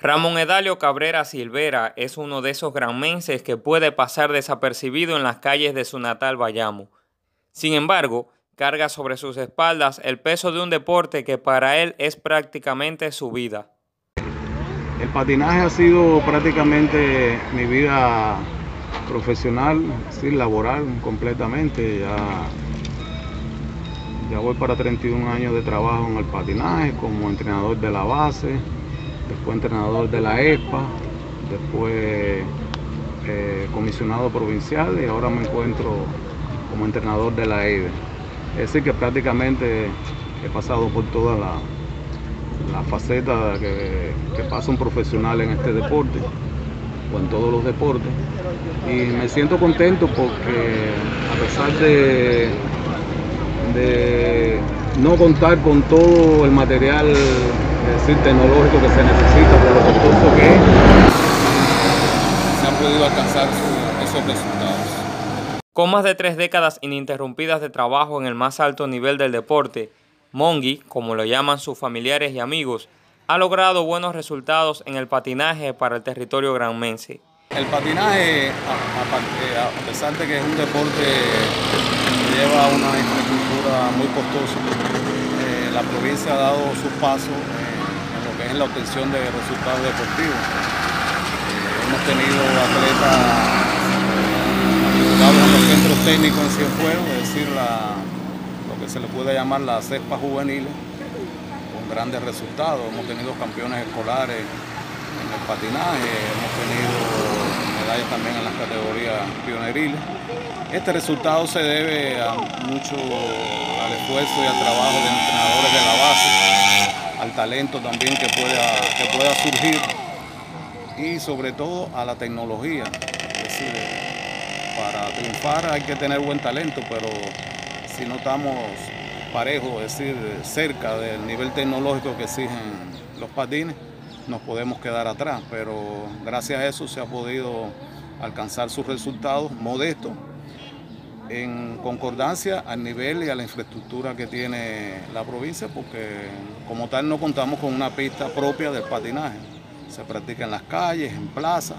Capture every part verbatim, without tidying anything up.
Ramón Edalio Cabrera Silvera es uno de esos granmenses que puede pasar desapercibido en las calles de su natal Bayamo. Sin embargo, carga sobre sus espaldas el peso de un deporte que para él es prácticamente su vida. El patinaje ha sido prácticamente mi vida profesional, sí, laboral completamente. Ya, ya voy para treinta y un años de trabajo en el patinaje como entrenador de la base, después entrenador de la E S P A, después eh, comisionado provincial y ahora me encuentro como entrenador de la E I D E. Es decir que prácticamente he pasado por toda la, la faceta que, que pasa un profesional en este deporte o en todos los deportes, y me siento contento porque a pesar de, de no contar con todo el material, es decir, tecnológico que se necesita por lo costoso que es, se han podido alcanzar esos resultados. Con más de tres décadas ininterrumpidas de trabajo en el más alto nivel del deporte, Mongi, como lo llaman sus familiares y amigos, ha logrado buenos resultados en el patinaje para el territorio granmense. El patinaje, a, a, a pesar de que es un deporte que lleva una infraestructura muy costosa, eh, la provincia ha dado sus pasos eh, en lo que es la obtención de resultados deportivos. Eh, hemos tenido atletas vinculados en los centros técnicos en Cienfuegos, es decir, la, lo que se le puede llamar las cepas juveniles, con grandes resultados. Hemos tenido campeones escolares en el patinaje, hemos tenido medallas también en las categorías pioneriles. Este resultado se debe a mucho al esfuerzo y al trabajo de entrenadores de la base, al talento también que pueda, que pueda surgir y sobre todo a la tecnología. Es decir, para triunfar hay que tener buen talento, pero si no estamos parejos, es decir, cerca del nivel tecnológico que exigen los patines, nos podemos quedar atrás, pero gracias a eso se ha podido alcanzar sus resultados modestos en concordancia al nivel y a la infraestructura que tiene la provincia, porque como tal no contamos con una pista propia del patinaje. Se practica en las calles, en plazas,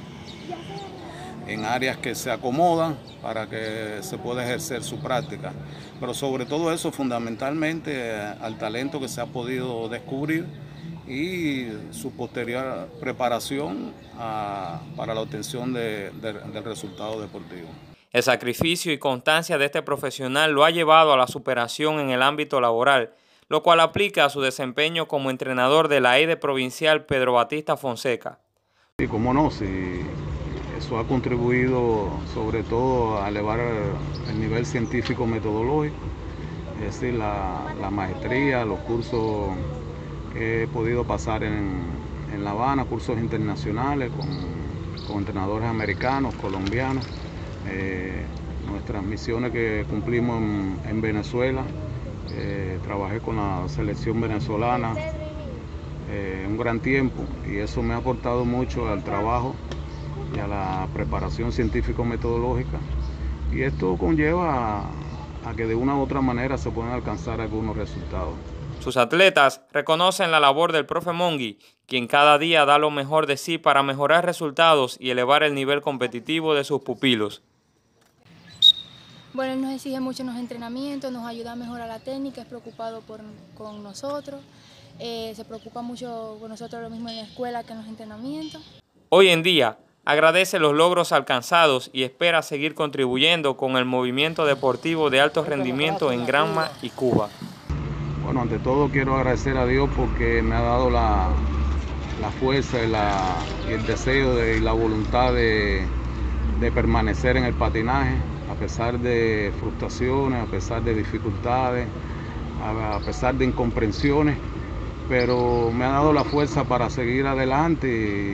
en áreas que se acomodan para que se pueda ejercer su práctica. Pero sobre todo eso, fundamentalmente al talento que se ha podido descubrir y su posterior preparación a, para la obtención de, de, del resultado deportivo. El sacrificio y constancia de este profesional lo ha llevado a la superación en el ámbito laboral, lo cual aplica a su desempeño como entrenador de la E I D E provincial Pedro Batista Fonseca. Y cómo no, si eso ha contribuido sobre todo a elevar el nivel científico metodológico, es decir, la, la maestría, los cursos que he podido pasar en, en La Habana, cursos internacionales con, con entrenadores americanos, colombianos, eh, nuestras misiones que cumplimos en, en Venezuela, eh, trabajé con la selección venezolana eh, un gran tiempo y eso me ha aportado mucho al trabajo y a la preparación científico-metodológica, y esto conlleva a, a que de una u otra manera se puedan alcanzar algunos resultados. Sus atletas reconocen la labor del profe Mongi, quien cada día da lo mejor de sí para mejorar resultados y elevar el nivel competitivo de sus pupilos. Bueno, él nos exige mucho en los entrenamientos, nos ayuda a mejorar la técnica, es preocupado por, con nosotros, eh, se preocupa mucho con nosotros lo mismo en la escuela que en los entrenamientos. Hoy en día, agradece los logros alcanzados y espera seguir contribuyendo con el movimiento deportivo de alto rendimiento en Granma y Cuba. Bueno, ante todo quiero agradecer a Dios porque me ha dado la, la fuerza y, la, y el deseo de, y la voluntad de, de permanecer en el patinaje, a pesar de frustraciones, a pesar de dificultades, a, a pesar de incomprensiones, pero me ha dado la fuerza para seguir adelante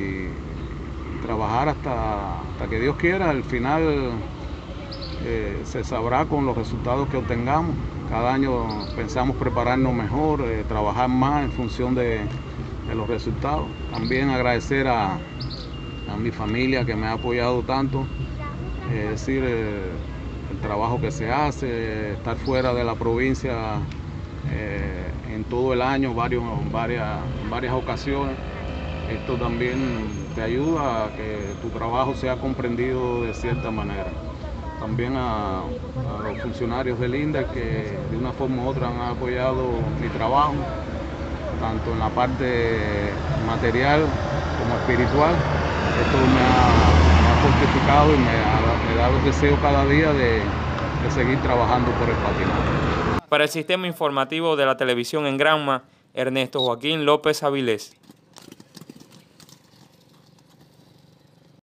y trabajar hasta, hasta que Dios quiera. Al final eh, se sabrá con los resultados que obtengamos. Cada año pensamos prepararnos mejor, eh, trabajar más en función de, de los resultados. También agradecer a, a mi familia que me ha apoyado tanto, es decir, eh, el trabajo que se hace, estar fuera de la provincia eh, en todo el año, varios, varias, varias ocasiones. esto también te ayuda a que tu trabajo sea comprendido de cierta manera. También a, a los funcionarios del INDER que de una forma u otra han apoyado mi trabajo, tanto en la parte material como espiritual. Esto me ha, me ha fortificado y me, ha, me da el deseo cada día de, de seguir trabajando por el patinaje. Para el Sistema Informativo de la Televisión en Granma, Ernesto Joaquín López Avilés.